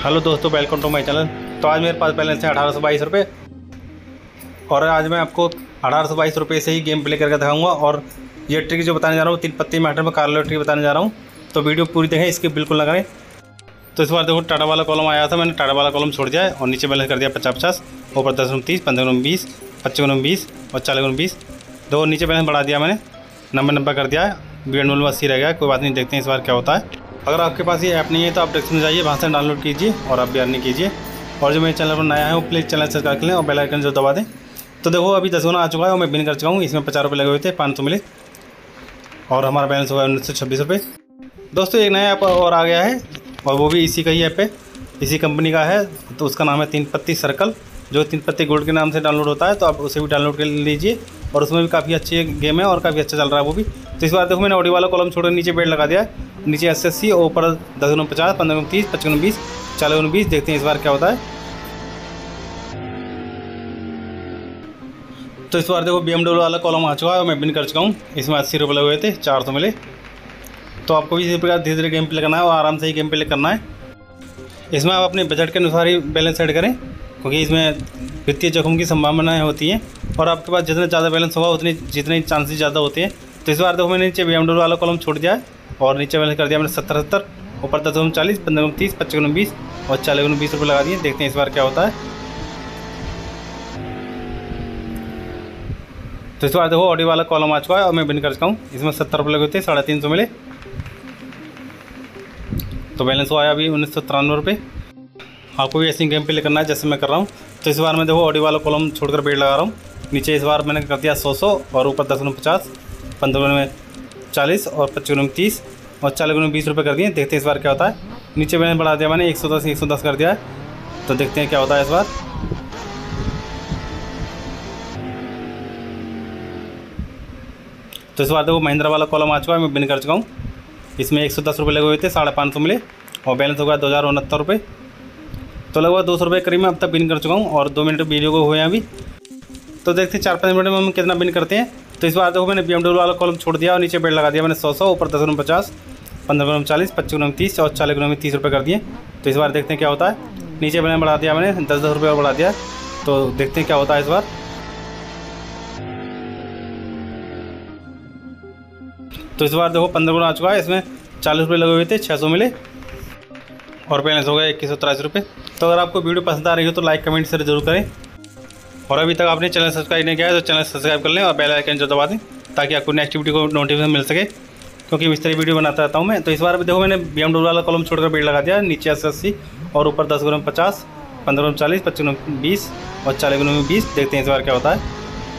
Hello दोस्तों, welcome to my channel. तो आज मेरे पास बैलेंस है 1822 रुपये और आज मैं आपको 1822 रुपये से ही गेम प्ले करके दिखाऊंगा। और ये ट्रिक जो बताने जा रहा हूँ 3 पत्ती मैटर में कार ट्रिक बताने जा रहा हूँ, तो वीडियो पूरी देखें, इसकी बिल्कुल ना करें। तो इस बार देखो टाटा वाला कॉलम आया था, मैंने टाटा वाला कॉलम छोड़ दिया है और नीचे बैलेंस कर दिया 50-50, ऊपर 10-30, 15-20, 25-20 और 40-20। दो नीचे बैलेंस बढ़ा दिया मैंने, 90 कर दिया है, BNW 80 रह गया। कोई बात नहीं, देखते हैं इस बार क्या होता है। अगर आपके पास ये ऐप नहीं है तो आप डिस्क्रिप्शन में जाइए, वहाँ से डाउनलोड कीजिए और आप भी अर्निंग कीजिए। और जो मेरे चैनल पर नया है वो प्लीज़ चैनल सब्सक्राइब कर लें और बेल आइकन जो दबा दें। तो देखो अभी 10 गुना आ चुका है और मैं बिन कर चुका हूँ। इसमें 50 रुपये लगे हुए थे, 500 मिले और हमारा बैलेंस होगा 1926 रुपये। दोस्तों एक नया ऐप और आ गया है और वो भी इसी का ही ऐप है, इसी कंपनी का है। तो उसका नाम है 3 पत्ती सर्कल, जो 3 पत्ती गोल्ड के नाम से डाउनलोड होता है। तो आप उसे भी डाउनलोड कर लीजिए और उसमें भी काफ़ी अच्छी गेम है और काफ़ी अच्छा चल रहा है वो भी। तो इस बार देखो मैंने ऑडियो वाला कॉलम छोड़कर नीचे बेड लगा दिया है, नीचे 80 और ऊपर 10-50, 15-30, 25-20, 40-20। देखते हैं इस बार क्या होता है। तो इस बार देखो BMW वाला कॉलम आ चुका है और मैं बिन कर चुका हूँ। इसमें 80 रुपये लगे हुए थे, 400 मिले। तो आपको भी इसी प्रकार धीरे धीरे गेम प्ले करना है और आराम से ही गेम प्ले करना है। इसमें आप अपने बजट के अनुसार ही बैलेंस सेट करें, क्योंकि इसमें वित्तीय जोखिम की संभावनाएं होती हैं और आपके पास जितना ज़्यादा बैलेंस होगा उतनी जितने चांसेस ज़्यादा होते हैं। तो इस बार देखो मैंने नीचे BMW वाला कॉलम छोड़ दिया है और नीचे बैलेंस कर दिया मैंने 70-70, ऊपर 10-40, 15-30, 25-20 और 40-20 रुपये लगा दिए। देखते हैं इस बार क्या होता है। तो इस बार देखो ऑडियो वाला कॉलम आ चुका है और मैं बिन कर चुका हूँ। इसमें 70 रुपये लगे थे, 350 मिले। तो बैलेंस हुआ है अभी 1993 रुपये। आपको भी ऐसी गेम प्ले करना है जैसे मैं कर रहा हूँ। तो इस बार मैं देखो ऑडियो वाला कॉलम छोड़कर बेड लगा रहा हूँ। नीचे इस बार मैंने कर दिया 100 और ऊपर 10-50, 15-40 और 25-30 और 40-20 रुपये कर दिए। देखते हैं इस बार क्या होता है। नीचे मैंने बढ़ा दिया, मैंने 110 कर दिया है। तो देखते हैं क्या होता है इस बार। तो इस बार देखो महिंद्रा वाला कॉलम आ चुका है, मैं बिन कर चुका हूँ। इसमें 110 रुपये लगे हुए थे, 550 मिले और बैलेंस होगा 2069 रुपये। तो लगभग 200 रुपये करीब मैं अब तक बिन कर चुका हूँ और 2 मिनट वीडियो को हुए हैं अभी। तो देखते हैं 4-5 मिनट में हम कितना बिन करते हैं। तो इस बार देखो मैंने BMW वाला कॉलम छोड़ दिया और नीचे बेड लगा दिया मैंने 100, ऊपर 10-50, 15-40, 25-30 और 40-30 रुपये कर दिए। तो इस बार देखते हैं क्या होता है। नीचे मैंने बढ़ा दिया, मैंने 10-10 रुपये और बढ़ा दिया। तो देखते हैं क्या होता है इस बार। तो इस बार देखो 15 गुना आ चुका है। इसमें 40 रुपये लगे हुए थे, 600 मिले और बैलेंस हो गया 2183 रुपये। तो अगर आपको वीडियो पसंद आ रही हो तो लाइक कमेंट शेयर जरूर करें और अभी तक आपने चैनल सब्सक्राइब नहीं किया है तो चैनल सब्सक्राइब कर लें और बेल आइकन जो दबा दें, ताकि आपको नेक्स्ट वीडियो को नोटिफिकेशन मिल सके, क्योंकि इस तरह वीडियो बनाता रहता हूँ मैं। तो इस बार भी देखो मैंने BMW वाला कॉलम छोड़कर बेड लगा दिया, नीचे 80 और ऊपर 10-50, 15-40, 25-20 और 40-20। देखते हैं इस बार क्या होता है।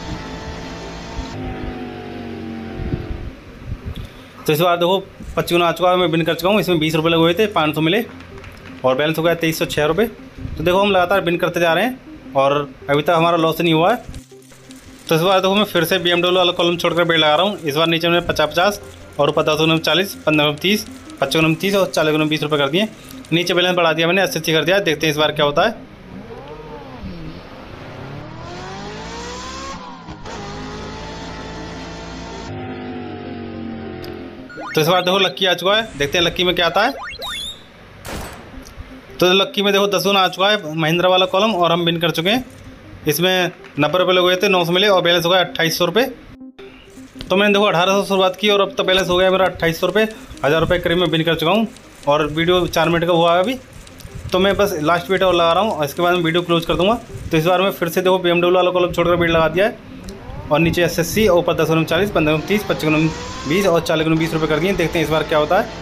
तो इस बार देखो 25 आ चुका है, मैं बिन कर चुका हूँ। इसमें 20 रुपये लगे हुए थे, 500 मिले और बैलेंस हो गया 2306 रुपये। तो देखो हम लगातार बिन करते जा रहे हैं और अभी तक हमारा लॉस नहीं हुआ है। तो इस बार देखो मैं फिर से BMW वाला कॉलम छोड़कर बेड लगा रहा हूँ। इस बार नीचे मैंने 50-50 और ऊपर 10-40, 15-30, 25-30 और 40-20 रुपये कर दिए। नीचे बैलेंस बढ़ा दिया मैंने, 80 कर दिया। देखते हैं इस बार क्या होता है। तो इस बार देखो लक्की आ चुका है, देखते हैं लक्की में क्या आता है। तो लक्की में देखो 10 गुना आ चुका है महिंद्रा वाला कॉलम और हम बिन कर चुके हैं। इसमें 90 रुपये लगे हुए थे, 900 मिले और बैलेंस हो गया 2800 रुपये। तो मैंने देखो 1800 शुरुआत की और अब तक बैलेंस हो गया मेरा 2800 रुपये। 1000 रुपये करीब मैं बिन कर चुका हूँ और वीडियो 4 मिनट का हुआ है अभी। तो मैं बस लास्ट वीडियो और लगा रहा हूँ और इसके बाद मैं वीडियो क्लोज कर दूँगा। तो इस बार मैं फिर से देखो BMW वाला कॉलम छोड़कर बेड लगा दिया है और नीचे 80 और ऊपर 10-40, 15-30, 25-20 और 40-20 रुपये कर दिए। देखते हैं इस बार क्या होता है।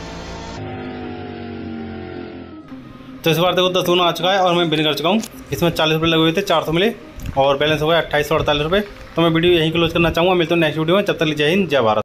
तो इस बार देखो 10 गुना आ चुका है और मैं बिन कर चुका हूँ। इसमें 40 रुपये लगे हुए थे, 400 मिले और बैलेंस हो गया 2848 रुपये। तो मैं वीडियो यहीं क्लोज करना चाहूँगा। मिलता हूँ नेक्स्ट वीडियो में, तब तक जय हिंद, जय भारत।